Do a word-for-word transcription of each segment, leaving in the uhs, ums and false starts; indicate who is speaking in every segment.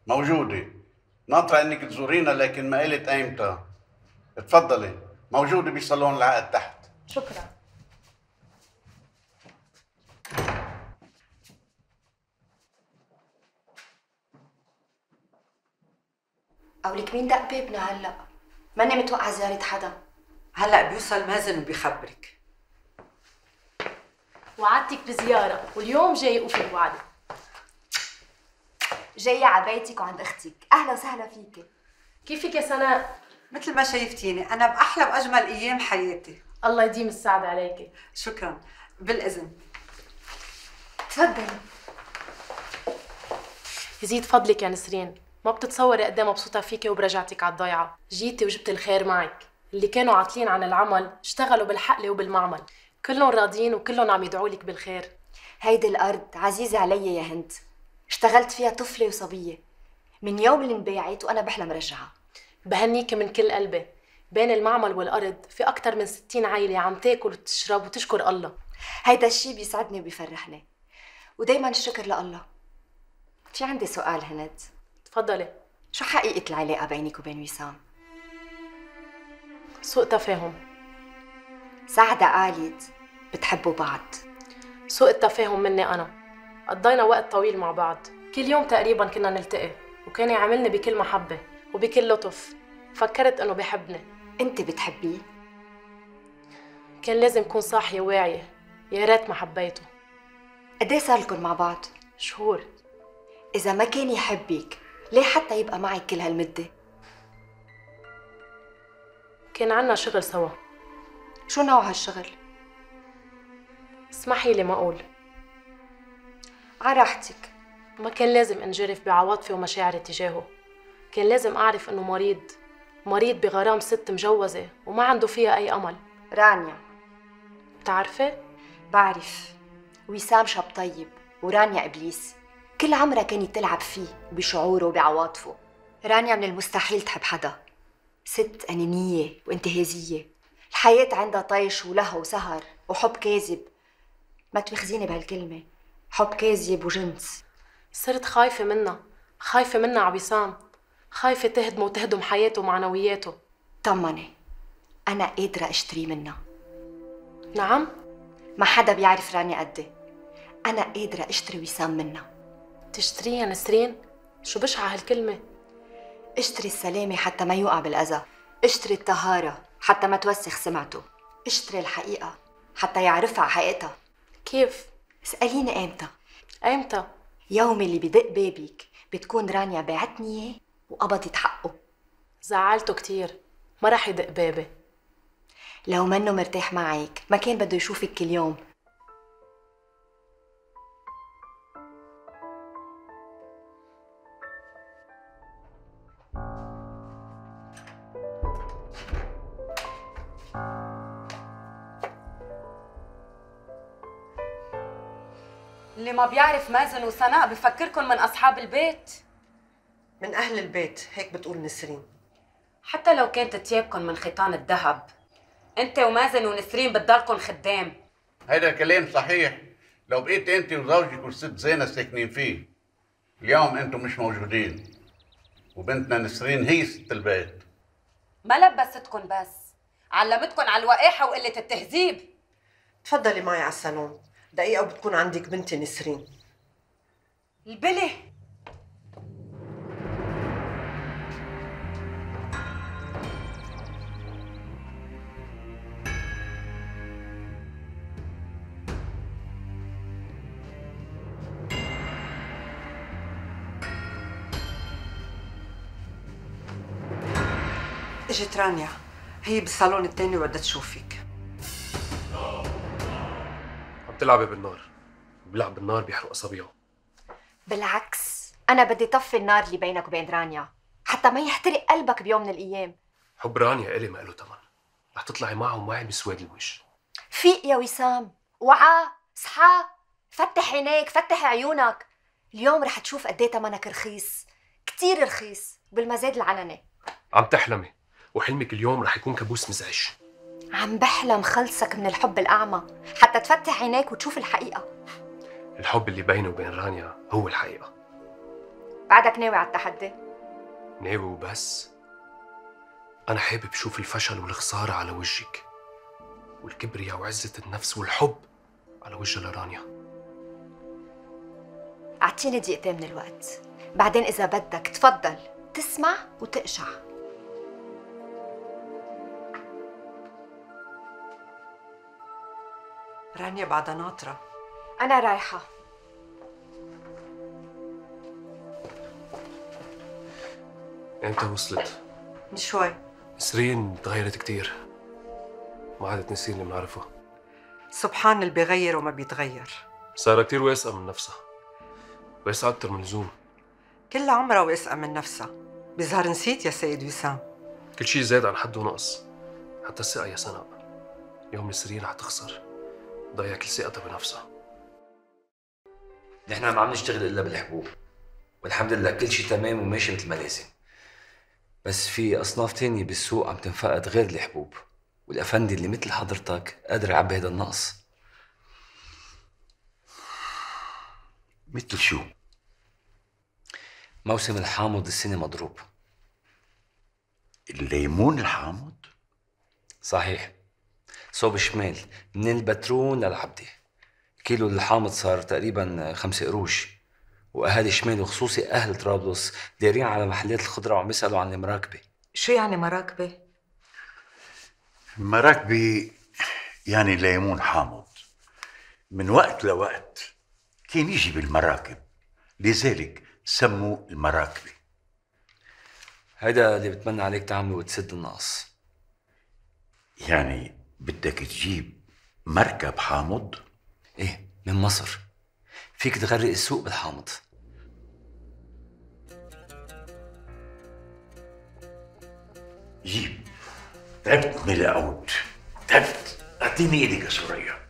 Speaker 1: موجودة. ناطرة انك تزورينا لكن ما قلت ايمتى. اتفضلي، موجودة بصالون العقد تحت.
Speaker 2: شكرا.
Speaker 3: قولك مين دق بابنا هلا؟ ماني متوقعة زيارة حدا.
Speaker 4: هلا بيوصل مازن وبيخبرك.
Speaker 2: وعدتك بزيارة واليوم جاي اوفي بوعدك.
Speaker 3: جاية على بيتك وعند اختك، اهلا وسهلا فيكي.
Speaker 2: كيفك يا سناء؟
Speaker 4: مثل ما شايفتيني انا باحلى واجمل ايام حياتي.
Speaker 2: الله يديم السعد عليكي.
Speaker 4: شكرا، بالاذن.
Speaker 3: تفضلي.
Speaker 2: يزيد فضلك يا نسرين، ما بتتصوري قد ايه مبسوطة فيكي وبرجعتك على الضيعة. جيتي وجبت الخير معك. اللي كانوا عاطلين عن العمل اشتغلوا بالحقل وبالمعمل، كلهم راضيين وكلهم عم يدعوا لك بالخير.
Speaker 3: هيدي الارض عزيزة علي يا هند، اشتغلت فيها طفلة وصبية، من يوم اللي انباعت وانا بحلم رجعها.
Speaker 2: بهنيكي من كل قلبي. بين المعمل والارض في اكثر من ستين عائلة عم تاكل وتشرب وتشكر الله.
Speaker 3: هيدا الشيء بيسعدني وبيفرحني، ودايما الشكر لله. في عندي سؤال هند.
Speaker 2: تفضلي.
Speaker 3: شو حقيقة العلاقة بينك وبين وسام؟
Speaker 2: سوء تفاهم.
Speaker 3: سعدة قالت بتحبوا بعض.
Speaker 2: سوء التفاهم مني أنا. قضينا وقت طويل مع بعض، كل يوم تقريبا كنا نلتقي، وكان يعاملني بكل محبة وبكل لطف. فكرت إنه بيحبني.
Speaker 3: أنت بتحبيه؟
Speaker 2: كان لازم كون صاحية واعية، يا ريت ما حبيته.
Speaker 3: قد ايه صار لكم مع بعض؟
Speaker 2: شهور.
Speaker 3: إذا ما كان يحبك ليه حتى يبقى معك كل هالمدة؟
Speaker 2: كان عنا شغل سوا.
Speaker 3: شو نوع هالشغل؟
Speaker 2: اسمحي لي ما أقول.
Speaker 3: على راحتك.
Speaker 2: ما كان لازم انجرف بعواطفي ومشاعري تجاهه. كان لازم أعرف إنه مريض، مريض بغرام ست مجوزة وما عنده فيها أي أمل.
Speaker 3: رانيا.
Speaker 2: بتعرفي؟
Speaker 3: بعرف. وسام شاب طيب ورانيا إبليس، كل عمرها كانت تلعب فيه وبشعوره وبعواطفه. رانيا من المستحيل تحب حدا، ست أنانية وانتهازية، الحياة عندها طيش ولهو وسهر وحب كاذب. ما تمخزيني بهالكلمة، حب كاذب وجنس.
Speaker 2: صرت خايفة منها، خايفة منها عبيسام، خايفة تهدمه وتهدم حياته ومعنوياته.
Speaker 3: طمني، أنا قادرة أشتري منها.
Speaker 2: نعم؟
Speaker 3: ما حدا بيعرف رانيا قدي، أنا قادرة أشتري وسام منها.
Speaker 2: تشتريها نسرين؟ شو بشعة هالكلمة؟
Speaker 3: اشتري السلامة حتى ما يوقع بالأذى، اشتري الطهارة حتى ما توسخ سمعته، اشتري الحقيقة حتى يعرفها على حقيقتها.
Speaker 2: كيف؟
Speaker 3: اسأليني ايمتى؟
Speaker 2: ايمتى؟
Speaker 3: يوم اللي بدق بابك بتكون رانيا باعتني اياه وقبضت حقه.
Speaker 2: زعلته كتير، ما رح يدق بابي.
Speaker 3: لو منه مرتاح معك ما كان بده يشوفك كل يوم.
Speaker 4: اللي ما بيعرف مازن وسناء بفكركن من اصحاب البيت.
Speaker 5: من اهل البيت، هيك بتقول نسرين.
Speaker 4: حتى لو كانت تيابكن من خيطان الذهب، انت ومازن ونسرين بتضلكن خدام.
Speaker 1: هيدا الكلام صحيح لو بقيت انت وزوجك والست زينة ساكنين فيه. اليوم انتم مش موجودين، وبنتنا نسرين هي ست البيت.
Speaker 4: ما لبستكن بس، علمتكن على الوقاحة وقلة التهذيب.
Speaker 5: تفضلي معي على الصالون دقيقة وبتكون عندك بنتي نسرين.
Speaker 4: البله.
Speaker 5: اجت رانيا، هي بالصالون الثاني وبدها تشوفك.
Speaker 6: عم تلعبي بالنار، بيلعب بالنار بيحرق اصابعه.
Speaker 3: بالعكس، أنا بدي طفي النار اللي بينك وبين رانيا حتى ما يحترق قلبك بيوم من الأيام.
Speaker 6: حب رانيا إلي ما له ثمن، رح تطلعي معه ومعي بسواد الوجه.
Speaker 3: فيق يا وسام، وعى، اصحى، فتح عينيك، فتح عيونك. اليوم رح تشوف قد ايه ثمنك رخيص، كتير رخيص، بالمزاد العلني.
Speaker 6: عم تحلمي، وحلمك اليوم رح يكون كابوس مزعج.
Speaker 3: عم بحلم خلصك من الحب الأعمى حتى تفتح عينيك وتشوف الحقيقة.
Speaker 6: الحب اللي بيني وبين رانيا هو الحقيقة.
Speaker 3: بعدك ناوي على التحدي؟
Speaker 6: ناوي وبس. أنا حابب شوف الفشل والخسارة على وجهك، والكبرياء وعزة النفس والحب على وجه لرانيا.
Speaker 3: أعطيني دقيقتين من الوقت، بعدين إذا بدك تفضل تسمع وتقشع.
Speaker 5: رانيا بعدها ناطرة.
Speaker 3: أنا رايحة.
Speaker 6: إمتى وصلت؟
Speaker 5: من شوي.
Speaker 6: نسرين تغيرت كتير، ما عادت نسرين اللي بنعرفها.
Speaker 5: سبحان اللي بيغير وما بيتغير.
Speaker 6: صار كتير واثقة من نفسها، واثقة أكتر من اللزوم.
Speaker 5: كل عمرها واثقة من نفسها. بيظهر نسيت يا سيد وسام.
Speaker 6: كل شيء زاد عن حد ونقص، حتى الثقة يا سناء. يوم نسرين رح تخسر، ضيع كل ثقتها بنفسها.
Speaker 7: نحن ما عم نشتغل الا بالحبوب، والحمد لله كل شيء تمام وماشي مثل ما لازم. بس في اصناف تانية بالسوق عم تنفقد غير الحبوب، والافندي اللي مثل حضرتك قادر يعبي هذا النقص.
Speaker 8: مثل شو؟
Speaker 7: موسم الحامض السنة مضروب.
Speaker 8: الليمون الحامض؟
Speaker 7: صحيح. صوب شمال من البترون للعبدة. كيلو الحامض صار تقريبا خمسة قروش، واهالي شمال وخصوصي اهل طرابلس دايرين على محلات الخضره وعم يسالوا عن المراكبه.
Speaker 5: شو يعني مراكبة؟
Speaker 8: المراكبة يعني ليمون حامض. من وقت لوقت كان يجي بالمراكب، لذلك سموا المراكبة.
Speaker 7: هيدا اللي بتمنى عليك تعمله وتسد النقص.
Speaker 8: يعني بدك تجيب مركب حامض؟
Speaker 7: ايه، من مصر. فيك تغرق السوق بالحامض.
Speaker 8: جيب. تعبت من العود، تعبت. اعطيني ايدك يا سوريا.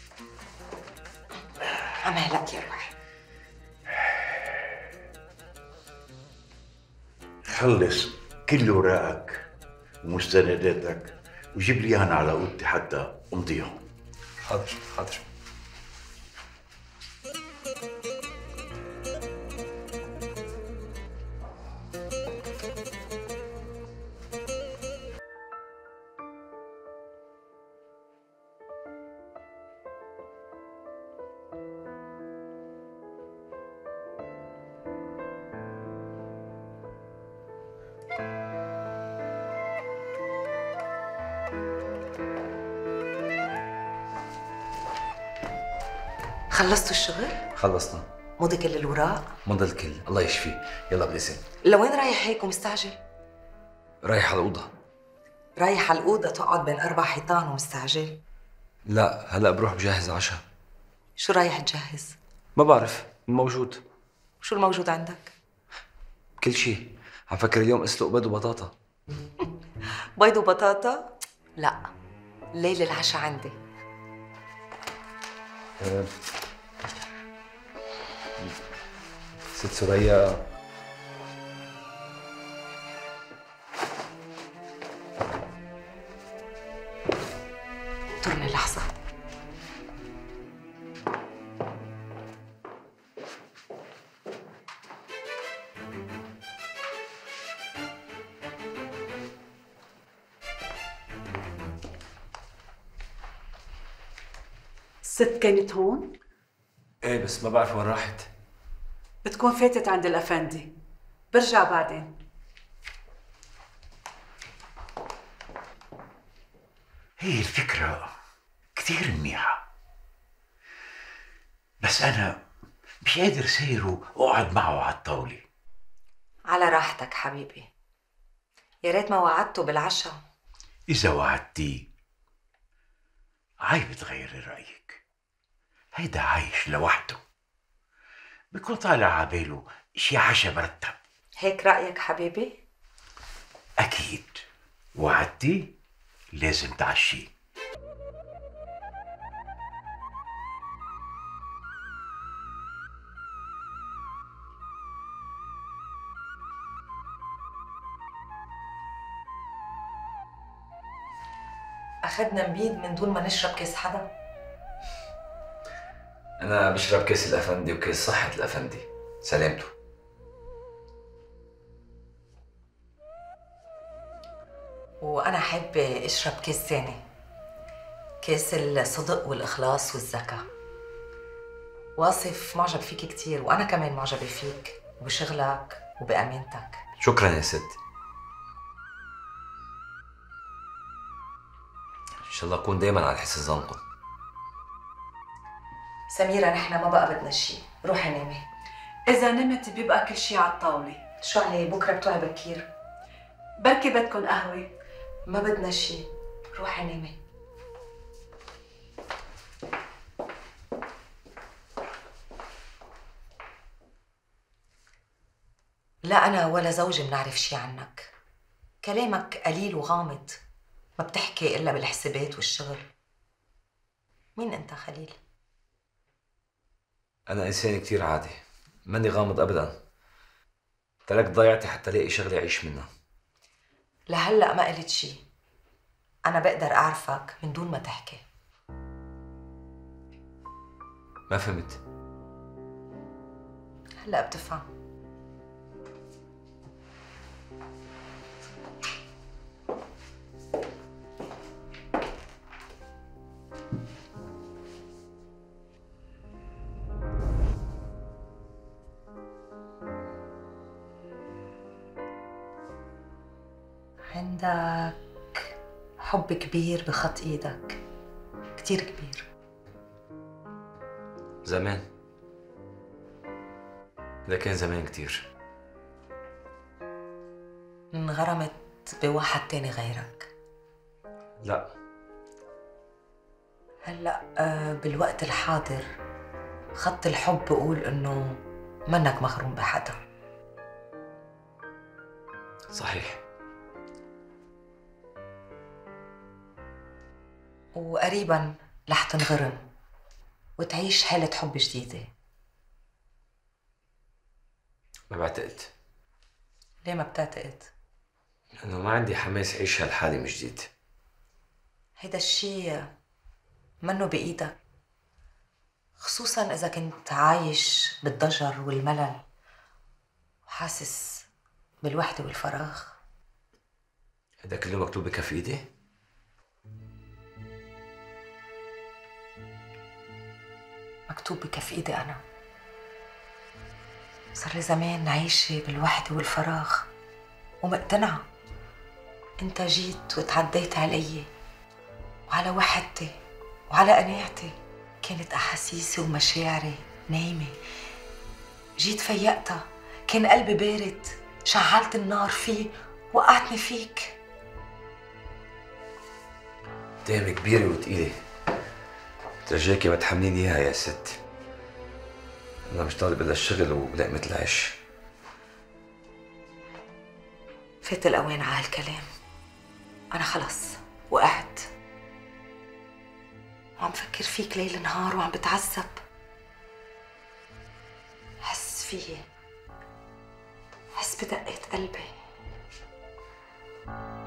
Speaker 5: عمالك يا روحي.
Speaker 8: خلص كل اوراقك ومستنداتك وجيب لي اياها على اوضتي حتى امضيهم.
Speaker 7: حاضر حاضر.
Speaker 5: خلصتوا الشغل؟
Speaker 7: خلصنا.
Speaker 5: مضي كل الوراق؟
Speaker 7: مضى الكل، الله يشفيه. يلا بلسان.
Speaker 5: لوين رايح هيك ومستعجل؟
Speaker 7: رايح على الأوضة.
Speaker 5: رايح على الأوضة تقعد بين أربع حيطان ومستعجل؟
Speaker 7: لا، هلا بروح بجهز عشاء.
Speaker 5: شو رايح تجهز؟
Speaker 7: ما بعرف، الموجود.
Speaker 5: شو الموجود عندك؟
Speaker 7: كل شيء. عم فكر اليوم اسلق بيض وبطاطا.
Speaker 5: بيض وبطاطا؟ لا، ليل العشاء عندي.
Speaker 7: أه. ست سوريا،
Speaker 5: انطرني لحظة.
Speaker 9: الست كانت هون؟
Speaker 7: ايه بس ما بعرف وين راحت.
Speaker 9: بتكون فاتت عند الأفندي، برجع بعدين.
Speaker 8: هي الفكرة كثير منيحة، بس أنا مش قادر سيره وأقعد معه على الطاولة.
Speaker 5: على راحتك حبيبي، يا ريت ما وعدته بالعشاء.
Speaker 8: إذا وعدتيه عيب تغيري رأيك. هيدا عايش لوحده، بكون طالع عباله شي عشا مرتب.
Speaker 5: هيك رأيك حبيبي؟
Speaker 8: أكيد. وعدتيه لازم تعشيه.
Speaker 5: أخذنا نبيد من دون ما نشرب كاس حدا.
Speaker 7: أنا بشرب كاس الأفندي وكاس صحة الأفندي. سلامته.
Speaker 10: وأنا حابة أشرب كاس ثاني، كاس الصدق والإخلاص والذكاء. واصف معجب فيك كتير، وأنا كمان معجبة فيك وبشغلك وبأمانتك.
Speaker 7: شكرا يا ست. ان شاء الله اكون دايما على حسن ظنكم.
Speaker 10: سميرة نحن ما بقى بدنا شيء، روحي نامي.
Speaker 9: إذا نمت بيبقى كل شيء على الطاولة.
Speaker 10: شو علي بكرة بتوعي بكير؟
Speaker 9: بركي بدكن قهوة.
Speaker 10: ما بدنا شيء، روحي نامي. لا أنا ولا زوجي بنعرف شي عنك، كلامك قليل وغامض، ما بتحكي إلا بالحسابات والشغل. مين أنت خليل؟
Speaker 7: انا انسان كتير عادي، ماني غامض ابدا. تركت ضيعتي حتى الاقي شغله اعيش منها.
Speaker 10: لهلأ ما قلت شي، أنا بقدر أعرفك من دون ما تحكي.
Speaker 7: ما فهمت.
Speaker 10: هلأ بتفهم. عندك حب كبير بخط ايدك، كتير كبير.
Speaker 7: زمان، لكن زمان كتير.
Speaker 10: انغرمت بواحد تاني غيرك؟
Speaker 7: لا.
Speaker 10: هلأ بالوقت الحاضر خط الحب بقول انه منك مغروم بحدا.
Speaker 7: صحيح.
Speaker 10: وقريبا رح تنغرم وتعيش حالة حب جديدة.
Speaker 7: ما بعتقد.
Speaker 10: ليه ما بتعتقد؟
Speaker 7: لأنه ما عندي حماس عيش هالحالة من جديد.
Speaker 10: هيدا الشي منه بإيدك، خصوصا إذا كنت عايش بالضجر والملل وحاسس بالوحدة والفراغ.
Speaker 7: هيدا كله مكتوب بكف إيدي؟
Speaker 10: مكتوب بكف إيدي أنا. صار لي زمان عايشة بالوحدة والفراغ ومقتنعة. أنت جيت وتعديت علي وعلى وحدتي وعلى قناعتي. كانت أحاسيسي ومشاعري نايمة، جيت فيقتها. كان قلبي بارد، شعلت النار فيه وقعتني فيك.
Speaker 7: تهمة كبيرة وتقيلة، ترجاكي ما تحمليني اياها يا ست. انا مش طالب الا الشغل ولقمة العيش.
Speaker 10: فات الاوان على هالكلام. انا خلص وقعت وعم فكر فيك ليل نهار وعم بتعذب. حس فيي، حس بدقة قلبي.